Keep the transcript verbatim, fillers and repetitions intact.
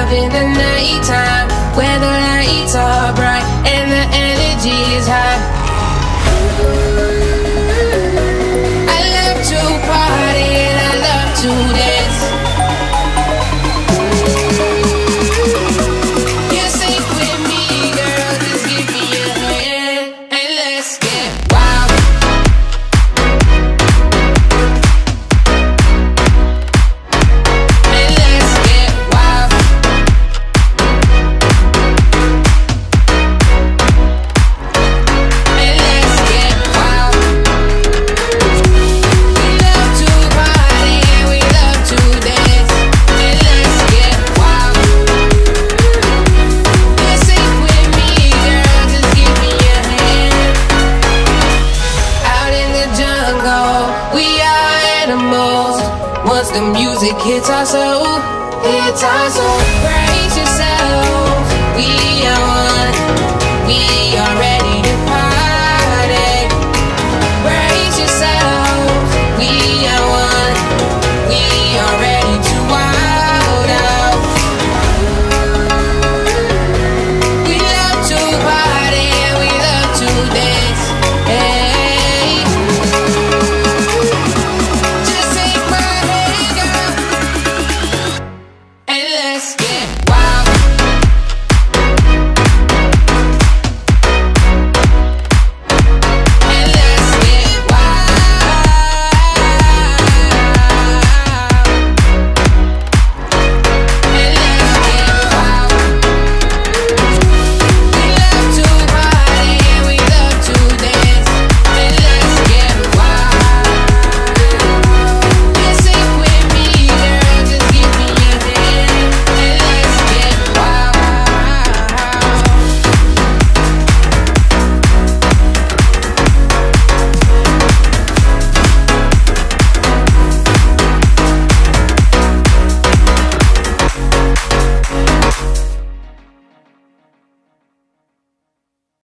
love in the nighttime, where the lights are bright and the energy is high. I love to party and I love to dance. You're safe with me, girl, just give me a hand and let's get wild. And let's get wild. And let's get wild. We love to party and we love to dance. And let's get wild. You're safe with me, girl, just give me a hand. Out in the jungle, we are animals. Once the music hits our soul, hits our soul. Brace yourself, we are one. We are ready to party. Brace yourself, we are one. We are ready to wild out. We love to party and we love to dance. Hey, just take my hand, girl, and let's get